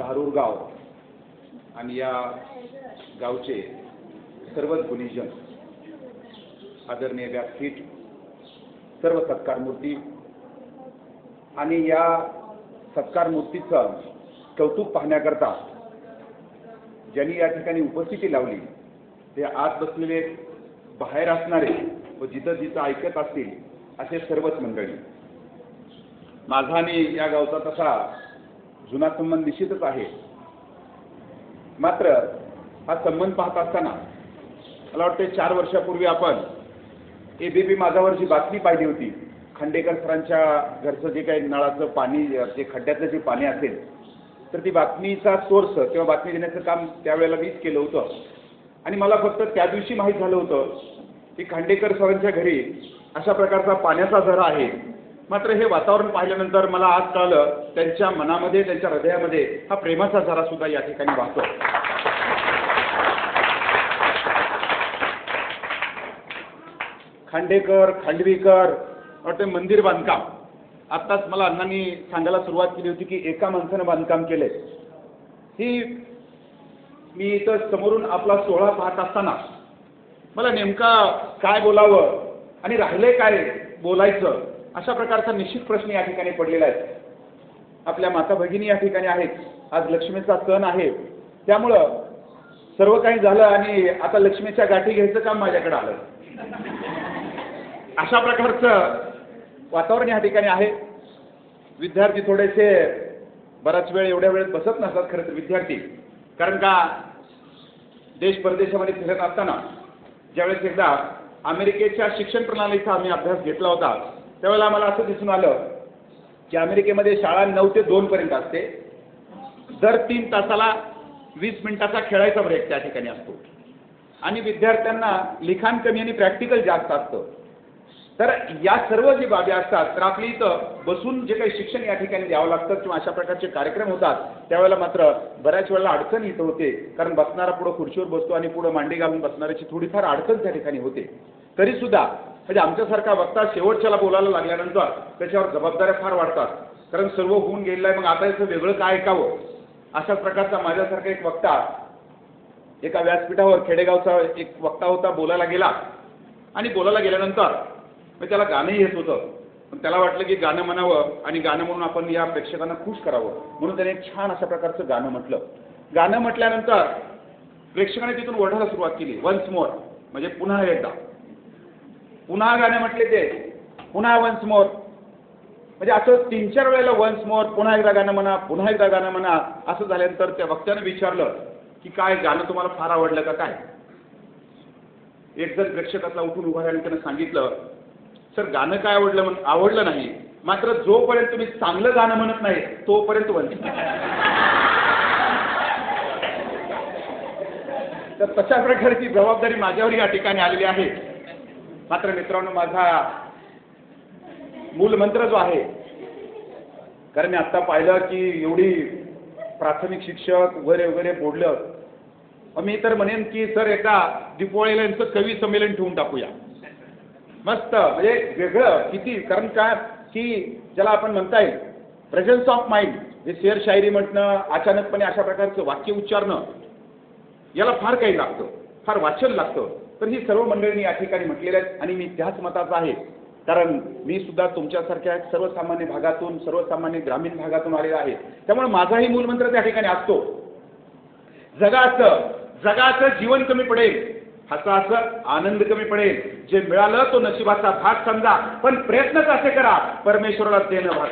धारूर गाव आणि या गावचे सर्वच गुणीजन, आदरणीय व्यासपीठ, सर्व सत्कार मूर्ती आणि या सत्कार मूर्तीचं कौतुक पाहण्याकरता ज्यांनी या ठिकाणी उपस्थिती लावली ते आत बसलेले, बाहेर असणारे व जिथं जिथं ऐकत असतील असे सर्वच मंडळी. माझा आणि या गावचा तसा जुना संबंध निश्चितच आहे. मात्र हा संबंध पाहत असताना मला वाटते 4 वर्षापूर्वी आपण ABP माझावर जी बातमी पाहिली होती, खांडेकर सरांच्या घरचं जे काही नळाचं पाणी, जे खड्ड्यातलं जे पाणी असेल, तर ती बातमीचा सोर्स किंवा बातमी देण्याचं काम त्यावेळेला मीच केलं होतं. आणि मला फक्त त्या दिवशी माहीत झालं होतं की खांडेकर सरांच्या घरी अशा प्रकारचा पाण्याचा झरा आहे. मात्र हे वातावरण पाहिल्यानंतर मला आज कळलं त्यांच्या मनामध्ये, त्यांच्या हृदयामध्ये हा प्रेमाचा झरा सुद्धा या ठिकाणी वाहतो. खांडेकर, खांडवीकर, वाटते मंदिर बांधकाम. आत्ताच मला अण्णांनी सांगायला सुरुवात केली होती की एका माणसानं बांधकाम केले. ही मी इथं समोरून आपला सोहळा पाहत असताना मला नेमका काय बोलावं आणि राहिले काय बोलायचं अशा प्रकारचा निश्चित प्रश्न या ठिकाणी पडलेला आहे. आपल्या माता भगिनी या ठिकाणी आहेत. आज लक्ष्मीचा सण आहे, त्यामुळं सर्व काही झालं आणि आता लक्ष्मीच्या गाठी घ्यायचं काम माझ्याकडे आलं. अशा प्रकारचं वातावरण या ठिकाणी आहे. विद्यार्थी थोडेसे बराच वेळ एवढ्या वेळेत बसत नसतात खरं तर विद्यार्थी, कारण का देश परदेशामध्ये फिरत असताना ज्यावेळेस एकदा अमेरिकेच्या शिक्षण प्रणालीचा आम्ही अभ्यास घेतला होता, त्यावेळेला आम्हाला असं दिसून आलं की अमेरिकेमध्ये शाळा 9 ते 2 पर्यंत असते. दर 3 तासाला 20 मिनिटाचा खेळायचा ब्रेक त्या ठिकाणी असतो आणि विद्यार्थ्यांना लिखाण कमी आणि प्रॅक्टिकल जास्त असतं. तर या सर्व जे बाबी असतात, तर आपली इथं बसून जे काही शिक्षण या ठिकाणी द्यावं लागतं किंवा अशा प्रकारचे कार्यक्रम होतात, त्यावेळेला मात्र बऱ्याच वेळेला अडचण इथं होते. कारण बसणारा पुढं खुर्चीवर बसतो आणि पुढं मांडी घालून बसणाऱ्याची थोडीफार अडचण त्या ठिकाणी होते. तरीसुद्धा म्हणजे आमच्यासारखा वक्ता शेवटच्याला बोलायला लागल्यानंतर त्याच्यावर जबाबदाऱ्या फार वाढतात. कारण सर्व होऊन गेलेलं आहे, मग आता याचं वेगळं काय ऐकावं. अशाच प्रकारचा माझ्यासारखा एक वक्ता एका व्यासपीठावर, खेडेगावचा एक वक्ता होता, बोलायला गेला आणि बोलायला गेल्यानंतर मग त्याला गाणंही येत होतं. पण त्याला वाटलं की गाणं म्हणावं आणि गाणं म्हणून आपण या प्रेक्षकांना खुश करावं, म्हणून त्याने एक छान अशा प्रकारचं गाणं म्हटलं. गाणं म्हटल्यानंतर प्रेक्षकाने तिथून ओरडायला सुरुवात केली, वन्स मोर, म्हणजे पुन्हा एकदा. पुन्हा गाणं म्हटले ते, पुन्हा वन्स मोर, म्हणजे असं 3-4 वेळेला वन्स मोर, पुन्हा एकदा गाणं म्हणा, पुन्हा एकदा गाणं म्हणा. असं झाल्यानंतर त्या वक्त्याने विचारलं की काय गाणं तुम्हाला फार आवडलं का काय. एक जण प्रेक्षकातला उठून उभा राहिला, त्यानं सांगितलं, सर गाणं काय आवडलं नाही, मात्र जोपर्यंत तुम्ही चांगलं गाणं म्हणत नाही तोपर्यंत वंचित. तर तशा प्रकारची जबाबदारी माझ्यावर या ठिकाणी आलेली आहे. मात्र मित्रांनो, माझा मूलमंत्र जो आहे, कारण मी आत्ता पाहिलं की एवढी प्राथमिक शिक्षक वगैरे बोललं, मी तर म्हणेन की सर एकदा दीपावळीला यांचं कवी संमेलन ठेवून टाकूया. मस्त, म्हणजे वेगळं किती, कारण काय की ज्याला आपण म्हणता येईल प्रेझन्स ऑफ माइंड, जे शेर शायरी म्हटणं, अचानकपणे अशा प्रकारचं वाक्य उच्चारणं, याला फार काही लागतं, फार वाचन लागतं. तर ही सर्व मंडळींनी या ठिकाणी म्हटलेलं आहे आणि मी त्याच मताचा आहे. कारण मी सुद्धा तुमच्यासारख्या सर्वसामान्य भागातून, सर्वसामान्य ग्रामीण भागातून आलेला आहे. त्यामुळे माझाही मूलमंत्र त्या ठिकाणी असतो, जगाचं जीवन कमी पडेल, हसाचं आनंद कमी पडेल, जे मिळालं तो नशिबाचा भाग समजा, पण प्रयत्न कसे करा परमेश्वराला देणं भाग.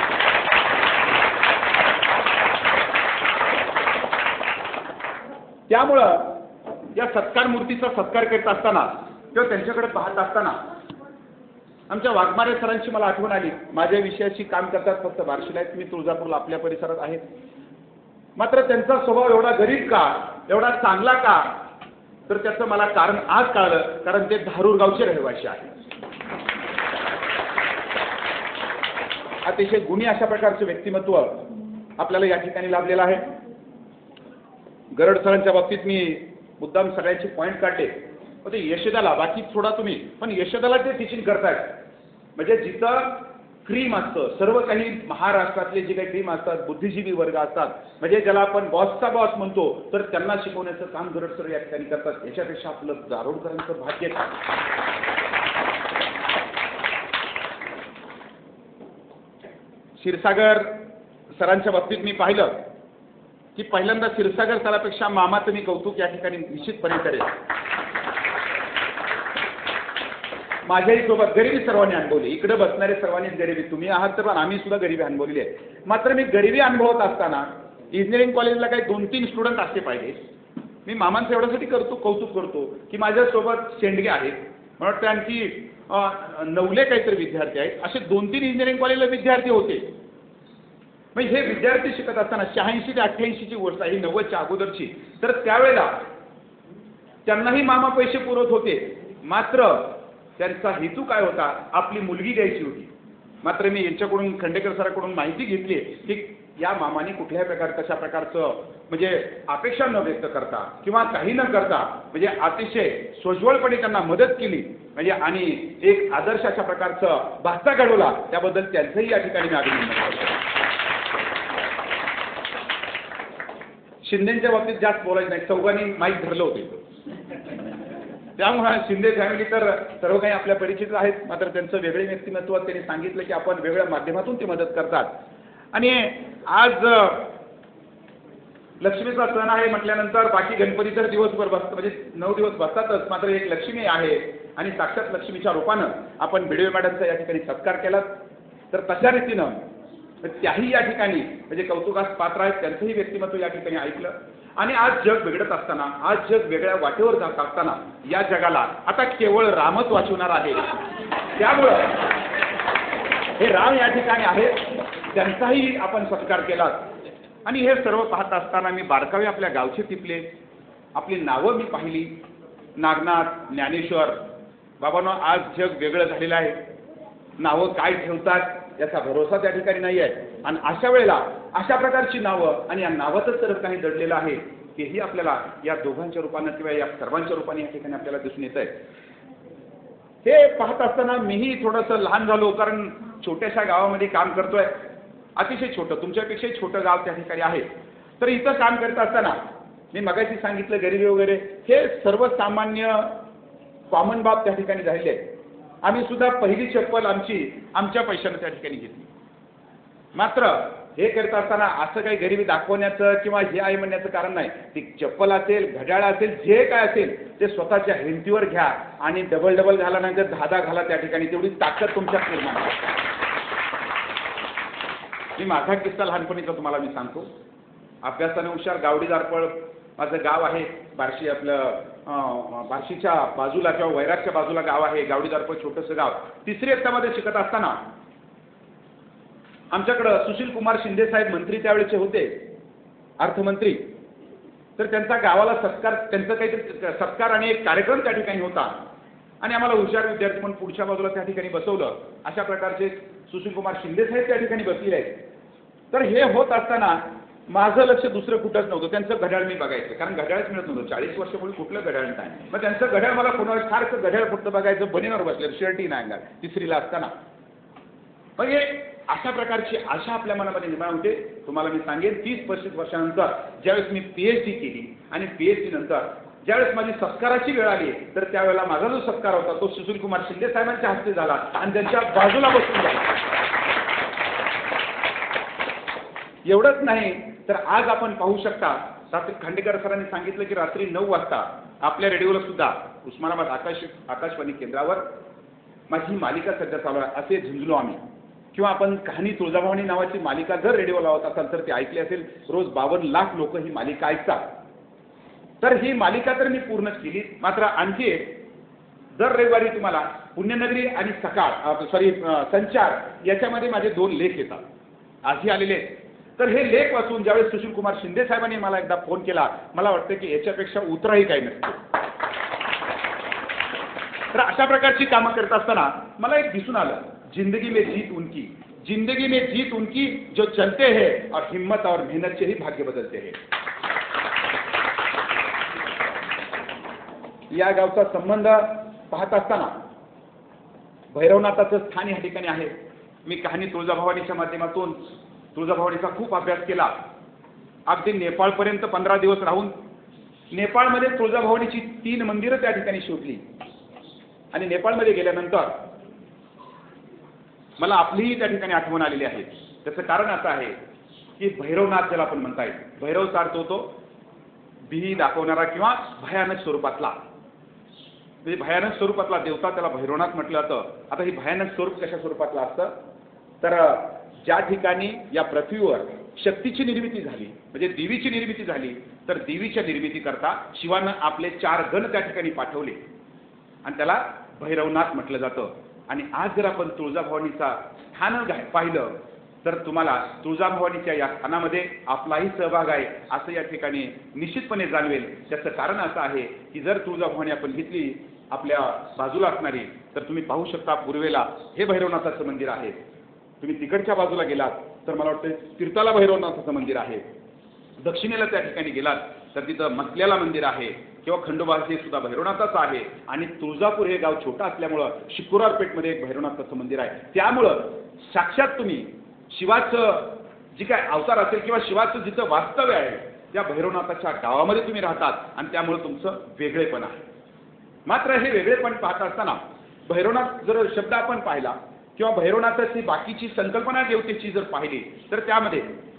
त्यामुळं या सत्कार मूर्तीचा सत्कार करत असताना किंवा त्यांच्याकडे पाहत असताना आमच्या वाघमारे सरांची मला आठवण आली. माझ्या विषयाची काम करतात, फक्त बार्शीला आहेत, मी तुळजापूरला आपल्या परिसरात आहे. मात्र त्यांचा स्वभाव एवढा गरीब का, एवढा चांगला का, तर त्याचं मला कारण आज कळलं. कारण ते धारूर गावचे रहिवासी आहेत. अतिशय गुणी अशा प्रकारचे व्यक्तिमत्व आपल्याला या ठिकाणी लाभलेलं आहे. गरड सरांच्या बाबतीत मी मुद्दाम सगळ्यांचे पॉईंट काढले. ते यशोदाला, बाकी सोडा तुम्ही, पण यशोदाला ते टीचिंग करतायत. म्हणजे जिथं क्रीम असतं, सर्व काही महाराष्ट्रातले जे काही क्रीम असतात, बुद्धिजीवी वर्ग असतात, म्हणजे ज्याला आपण बॉसचा बॉस म्हणतो, तर त्यांना शिकवण्याचं काम गरड सर या ठिकाणी करतात. याच्यापेक्षा आपलं दारोडकरांचं भाग्य काय. क्षीरसागर सरांच्या बाबतीत मी पाहिलं की पहिल्यांदा क्षीरसागर सरापेक्षा मामाचं मी कौतुक या ठिकाणी निश्चितपणे करेल. माझ्याही सोबत गरिबी सर्वांनी अनुभवली, इकडे बसणारे सर्वांनीच गरिबी, तुम्ही आहात तर आम्ही सुद्धा गरिबी अनुभवलेली आहे. मात्र मी गरिबी अनुभवत असताना इंजिनिअरिंग कॉलेजला काही 2-3 स्टुडंट असले पाहिजे. मी मामांचं एवढ्यासाठी कौतुक करतो की माझ्यासोबत शेंडगे आहेत, मला वाटतं आणखी 9 काहीतरी विद्यार्थी आहेत, असे 2-3 इंजिनिअरिंग कॉलेजला विद्यार्थी होते. मग हे विद्यार्थी शिकत असताना 86 ते 88ची गोष्ट आहे, 90च्या अगोदरची, तर त्यावेळेला त्यांनाही मामा पैसे पुरवत होते. मात्र त्यांचा हेतू काय होता, आपली मुलगी द्यायची होती. मात्र मी यांच्याकडून खंडेकर सरांकडून माहिती घेतली की या मामाने कुठल्याही कशा प्रकारचं म्हणजे अपेक्षा न व्यक्त करता किंवा काही न करता म्हणजे अतिशय सोज्वळपणे त्यांना मदत केली, म्हणजे आणि एक आदर्श अशा प्रकारचं भास्ता घडवला, त्याबद्दल त्यांचंही या ठिकाणी मी अभिनंदन करतो. शिंदेच्या बाबतीत जास्त बोलायचं नाही, चौघांनी माईक धरलं होतं. त्यामुळे शिंदे फॅमिली तर सर्व काही आपल्या परिचित आहेत. मात्र त्यांचं वेगळे व्यक्तिमत्व, त्यांनी सांगितलं की आपण वेगळ्या माध्यमातून ते मदत करतात. आणि आज लक्ष्मीचा सण आहे म्हटल्यानंतर बाकी गणपती तर दिवसभर बसतात, म्हणजे 9 दिवस बसतातच, मात्र एक लक्ष्मी आहे आणि साक्षात लक्ष्मीच्या रूपानं आपण भिडवे मॅडमचा या ठिकाणी सत्कार केला. तर तशा रीतीनं त्याही या ठिकाणी म्हणजे कौतुकास पात्र आहेत, त्यांचंही व्यक्तिमत्व या ठिकाणी ऐकलं. आणि आज जग बिघडत असताना, आज जग वेगळ्या वाटेवर जात असताना या जगाला आता केवळ रामच वाचवणार आहे. त्यामुळं हे राम या ठिकाणी आहेत, त्यांचाही आपण सत्कार केला. आणि हे सर्व पाहत असताना मी बारकावे आपल्या गावचे टिपले, आपली नावं मी पाहिली, नागनाथ, ज्ञानेश्वर. बाबांनो, आज जग वेगळं झालेलं आहे, नावं काय ठेवतात याचा भरोसा त्या ठिकाणी नाही आहे. आणि अशा वेळेला अशा प्रकारची नावं आणि या नावातच तर काही दडलेलं आहे, हेही आपल्याला या दोघांच्या रूपानं किंवा या सर्वांच्या रूपाने या ठिकाणी आपल्याला दिसून येत आहे. हे पाहत असताना मीही थोडंसं लहान झालो, कारण छोट्याशा गावामध्ये काम करतोय, अतिशय छोटं, तुमच्यापेक्षाही छोटं गाव त्या ठिकाणी आहे. तर इथं काम करत असताना मी मगाशी सांगितलं गरिबी वगैरे हे सर्वसामान्य कॉमन बाब त्या ठिकाणी झालेले आहे. आम्ही सुद्धा पहिली चप्पल आमच्या पैशानं त्या ठिकाणी घेतली. मात्र हे करत असताना असं काही गरिबी दाखवण्याचं किंवा हे आहे म्हणण्याचं कारण नाही. ती चप्पल असेल, घड्याळ असेल, जे काय असेल ते स्वतःच्या हिमतीवर घ्या आणि डबल घाला, नाही तर 10 घाला त्या ठिकाणी, तेवढी ताकद तुमच्यात निर्माण होते. मी माझा किस्सा लहानपणीचा तुम्हाला मी सांगतो. अभ्यासाने हुशार, गावडी दारपळ माझं गाव आहे, बार्शी, आपलं बार्शीच्या बाजूला किंवा वैरागच्या बाजूला गाव आहे, गावडी दारपळ छोटंसं गाव. 3री इयत्तामध्ये शिकत असताना आमच्याकडं सुशील कुमार शिंदे साहेब मंत्री त्यावेळेचे होते, अर्थमंत्री. तर त्यांचा गावाला सत्कार, त्यांचा काहीतरी सत्कार आणि एक कार्यक्रम त्या ठिकाणी होता. आणि आम्हाला हुशार विद्यार्थी म्हणून पुढच्या बाजूला त्या ठिकाणी बसवलं. अशा प्रकारचे सुशील कुमार शिंदे साहेब त्या ठिकाणी बसलेले आहेत. तर हे होत असताना माझं लक्ष दुसरं कुठंच नव्हतं, त्यांचं घड्याळ मी बघायचं, कारण घड्याळच मिळत नव्हतं. 40 वर्षापूर्वी कुठलं घड्याळ नाही. मग त्यांचं घड्याळ मला कोणाला सारखं घड्याळ फक्त बघायचं, बनीवर बसलेलं, शर्टही नाही अंगात, 3रीला असताना. म्हणजे अशा प्रकारची आशा आपल्या मनामध्ये निर्माण होते. तुम्हाला मी सांगेन 30-35 वर्षानंतर ज्यावेळेस मी PhD केली आणि PhD नंतर ज्यावेळेस माझी सत्काराची वेळ आली, तर त्यावेळेला माझा जो सत्कार होता तो सुशील कुमार शिंदे साहेबांच्या हस्ते झाला आणि त्यांच्या बाजूला बसून झाला. एवढंच नाही तर आज आपण पाहू शकता, रात्री खांडेकर सरांनी सांगितलं की रात्री 9 वाजता आपल्या रेडिओला सुद्धा उस्मानाबाद आकाशवाणी केंद्रावर माझी मालिका सध्या चालू आहे, असे झुंजलो आम्ही. किंवा आपण कहाणी तुळजाभवानी नावाची मालिका जर रेडिओ लावत असाल तर ती ऐकली असेल. रोज 52 लाख लोक ही मालिका ऐकतात. तर ही मालिका तर मी पूर्णच केली. मात्र आणखी दर रविवारी तुम्हाला पुण्यनगरी आणि संचार याच्यामध्ये माझे 2 लेख येतात, आजही आलेले. तर हे लेख वाचून ज्यावेळेस सुशील कुमार शिंदे साहेबांनी मला एकदा फोन केला, मला वाटतं की याच्यापेक्षा उतराही काही नसते. तर अशा प्रकारची कामं करत असताना मला एक दिसून आलं, जिंदगी में जीत उनकी जो चलते हैं और हिम्मत और मेहनत से ही भाग्य बदलते हैं. या गावचा संबंध पाहत असताना भैरवनाथाचं स्थान या ठिकाणी आहे. मी कहाणी तुळजाभवानीच्या माध्यमातून तुळजाभवानीचा खूप अभ्यास केला. अगदी नेपाळपर्यंत 15 दिवस राहून नेपाळमध्ये तुळजाभवानीची 3 मंदिरं त्या ठिकाणी शोधली. आणि नेपाळमध्ये गेल्यानंतर मला आपलीही त्या ठिकाणी आठवण आलेली आहे. त्याचं कारण असं आहे की भैरवनाथ ज्याला आपण म्हणता येईल, भैरवचा अर्थ होतो भीती दाखवणारा किंवा भयानक स्वरूपातला, म्हणजे भयानक स्वरूपातला देवता, त्याला भैरवनाथ म्हटलं जातं. आता ही भयानक स्वरूप कशा स्वरूपातलं असतं तर ज्या ठिकाणी या पृथ्वीवर शक्तीची निर्मिती झाली, म्हणजे देवीची निर्मिती झाली, तर देवीच्या निर्मितीकरता शिवानं आपले 4 गण त्या ठिकाणी पाठवले आणि त्याला भैरवनाथ म्हटलं जातं. आणि आज जर आपण तुळजाभवानीचा स्थान पाहिलं तर तुम्हाला तुळजाभवानीच्या या स्थानामध्ये आपलाही सहभाग आहे असं या ठिकाणी निश्चितपणे जाणवेल. त्याचं कारण असं आहे की जर तुळजाभवानी आपण घेतली आपल्या बाजूला असणारी, तर तुम्ही पाहू शकता पूर्वेला हे भैरवनाथाचं मंदिर आहे. तुम्ही तिकडच्या बाजूला गेलात तर मला वाटतं तीर्थाला भैरवनाथाचं मंदिर आहे. दक्षिणेला त्या ठिकाणी गेलात तर तिथं मसल्याला मंदिर आहे किंवा खंडोबा हे सुद्धा भैरवनाथाचं आहे. आणि तुळजापूर हे गाव छोटं असल्यामुळं शिकुरारपेठमध्ये एक भैरवनाथाचं मंदिर आहे. त्यामुळं साक्षात तुम्ही शिवाचं जी काय अवतार असेल किंवा शिवाचं जिथं वास्तव्य आहे त्या भैरवनाथाच्या गावामध्ये तुम्ही राहतात आणि त्यामुळे तुमचं वेगळेपण आहे. मात्र हे वेगळेपण पाहत असताना भैरवनाथ जर शब्द आपण पाहिला किंवा भैरवनाथाची बाकीची संकल्पना देवतेची जर पाहिली तर त्यामध्ये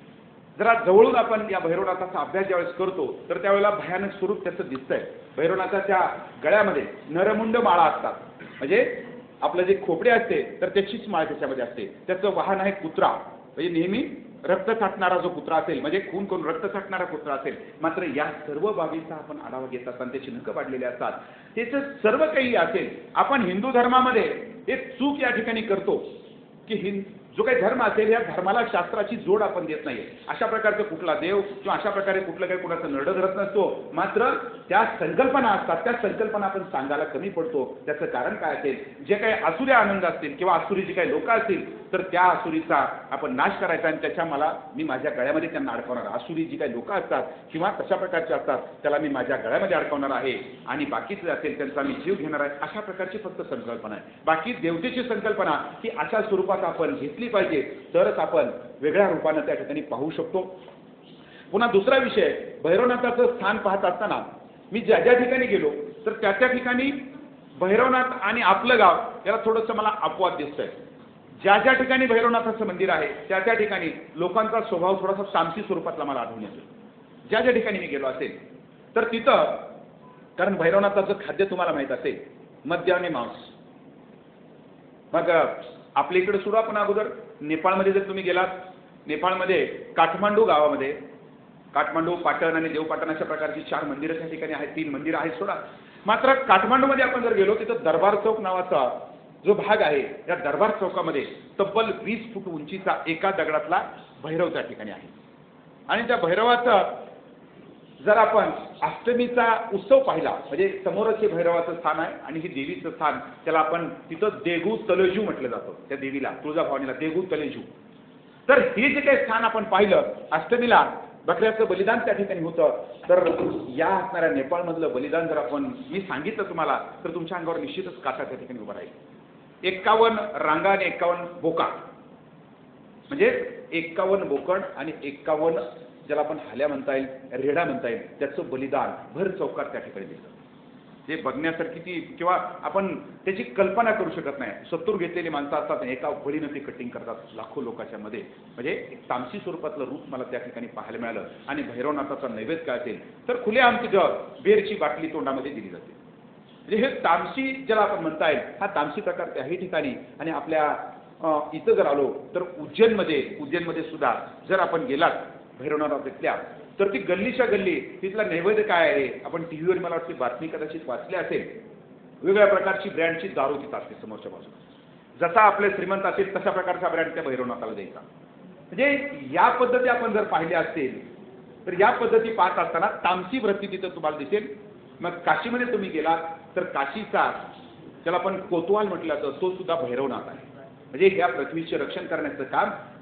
जरा जवळून आपण या भैरवनाथाचा अभ्यास ज्यावेळेस करतो तर त्यावेळेला भयानक स्वरूप त्याचं दिसतंय. भैरवनाथाच्या गळ्यामध्ये नरमुंड माळा असतात, म्हणजे आपलं जे खोपडे असते तर त्याचीच माळ त्याच्यामध्ये असते. त्याचं वाहन आहे कुत्रा, म्हणजे नेहमी रक्त साठणारा जो कुत्रा असेल, म्हणजे खून करून रक्त साठणारा कुत्रा असेल. मात्र या सर्व बाबींचा आपण आढावा घेत असताना त्याची नखं पाडलेली असतात. त्याचं सर्व काही असेल. आपण हिंदू धर्मामध्ये एक चूक या ठिकाणी करतो की जो काही धर्म असेल या धर्माला शास्त्राची जोड आपण देत नाही. अशा प्रकारचं कुठला देव किंवा अशा प्रकारे कुठलं काही कुणाचं नरड धरत नसतो. मात्र त्या संकल्पना असतात, त्या संकल्पना आपण सांगायला कमी पडतो. त्याचं कारण काय असेल, जे काही आसुरी आनंद असतील किंवा आसुरी जी काही लोक असतील तर त्या आसुरीचा आपण नाश करायचा आणि त्याच्या मी माझ्या गळ्यामध्ये त्यांना अडकवणार. आसुरी जी काही लोक असतात किंवा तशा प्रकारचे असतात त्याला मी माझ्या गळ्यामध्ये अडकवणार आहे आणि बाकीचे असेल त्यांचा मी जीव घेणार आहे. अशा प्रकारची फक्त संकल्पना आहे. बाकी देवतेची संकल्पना की अशा स्वरूपात आपण घेतली पाहिजे तरच आपण वेगळ्या रूपाने त्या ठिकाणी पाहू शकतो. पुन्हा दुसरा विषय, भैरवनाथाचं स्थान पाहत असताना मी ज्या ज्या ठिकाणी गेलो तर त्या त्या ठिकाणी भैरवनाथ आणि आपलं गाव याला थोडंसं मला अपवाद दिसतंय. ज्या ज्या ठिकाणी भैरवनाथाचं मंदिर आहे त्या त्या ठिकाणी लोकांचा स्वभाव थोडासा तामसी स्वरूपातला मला आढळून येतो. ज्या ज्या ठिकाणी मी गेलो असेल तर तिथं, कारण भैरवनाथाचं खाद्य तुम्हाला माहीत असेल मद्य आणि मांस. मग आपल्या इकडे सुरू आपण अगोदर नेपाळमध्ये जर तुम्ही गेलात, नेपाळमध्ये काठमांडू गावामध्ये काठमांडू, पाटण आणि देवपाटण अशा प्रकारची 4 मंदिरं त्या ठिकाणी आहेत. 3 मंदिरं आहेत सोडा. मात्र काठमांडूमध्ये आपण जर गेलो तिथं दरबार चौक नावाचा जो भाग आहे या दरबार चौकामध्ये तब्बल 20 फूट उंचीचा एका दगडातला भैरव त्या ठिकाणी आहे. आणि त्या भैरवाचा जर आपण अष्टमीचा उत्सव पाहिला, म्हणजे समोरच हे भैरवाचं स्थान आहे आणि हे देवीचं स्थान, त्याला आपण तिथं देगू तलेजू म्हटलं जातं. त्या देवीला तुळजाभवानीला देगू तलेजू. तर हे जे काही स्थान आपण पाहिलं, अष्टमीला बकऱ्याचं बलिदान त्या ठिकाणी होतं. तर या असणाऱ्या नेपाळमधलं बलिदान जर आपण मी सांगितलं तुम्हाला तर तुमच्या अंगावर निश्चितच काटा त्या ठिकाणी उभा राहील. 51 रांगा आणि 51 बोका, म्हणजे 51 बोकड आणि 51 ज्याला आपण हाल्या म्हणता येईल, रेडा म्हणता येईल, त्याचं बलिदान भर चौकात त्या ठिकाणी दिसतं. जे बघण्यासारखी ती किंवा आपण त्याची कल्पना करू शकत नाही. 70 घेतलेली माणसं असतात, एका बळीनं ते कटिंग करतात लाखो लोकांच्या मध्ये. म्हणजे एक तामसी स्वरूपातलं रूप मला त्या ठिकाणी पाहायला मिळालं. आणि भैरवनाथाचा नैवेद्य काय असेल तर खुलेआम तिथं बेरची बाटली तोंडामध्ये दिली जाते. म्हणजे हे तामसी ज्याला आपण म्हणता येईल, हा तामसी प्रकार त्याही ठिकाणी. आणि आपल्या इथं जर आलो तर उज्जैनमध्ये सुद्धा जर आपण गेलात भैरवनाथ तिथल्या, तर ती गल्लीच्या गल्ली तिथला नैवेद्य काय आहे, आपण टीव्हीवर मला वाटते बातमी कदाचित वाचली असेल, वेगवेगळ्या प्रकारची ब्रँडची दारू तिथं असते समोरच्या बाजूला. जसा आपले श्रीमंत असेल तशा प्रकारचा ब्रँड त्या भैरवनाथाला द्यायचा. म्हणजे या पद्धती आपण जर पाहिल्या असतील तर या पद्धती पाहत असताना तामसी वृत्ती तिथं तुम्हाला दिसेल. मग काशीमध्ये तुम्ही गेलात तर काशीचा ज्याला आपण कोतवाल म्हटलं जातं तो सुद्धा भैरवनाथ आहे. म्हणजे ह्या पृथ्वीचे रक्षण करण्याचं काम